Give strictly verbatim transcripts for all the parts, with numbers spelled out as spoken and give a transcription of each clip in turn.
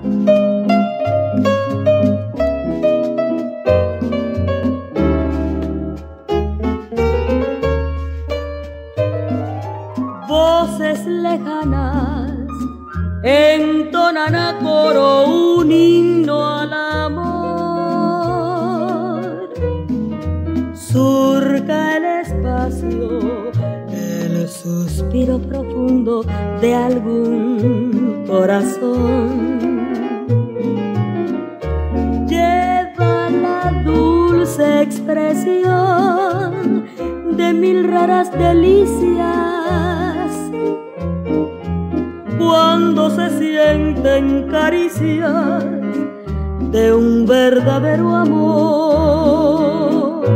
Voces lejanas entonan a coro un himno al amor. Surca el espacio el suspiro profundo de algún corazón. Lleva la dulce expresión de mil raras delicias cuando se sienten caricias de un verdadero amor.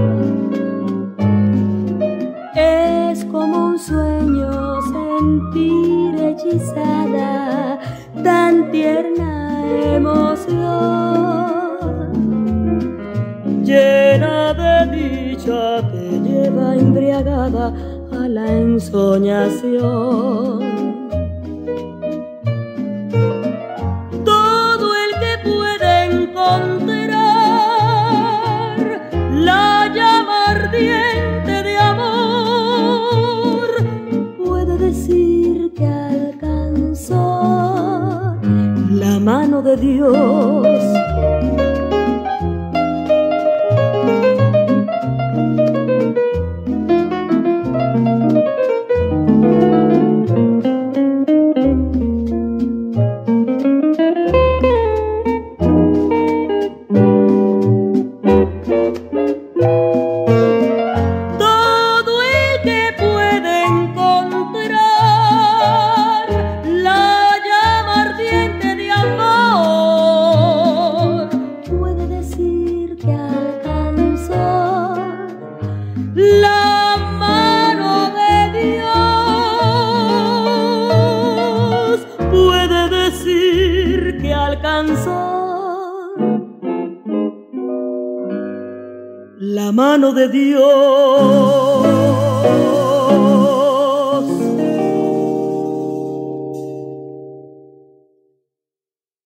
Es como un sueño sentir hechizada tan tierna emoción. Llena de dicha te lleva embriagada a la ensoñación. Encontrar la llama ardiente de amor puede decir que alcanzó la mano de Dios. La mano de Dios puede decir que alcanzó. La mano de Dios.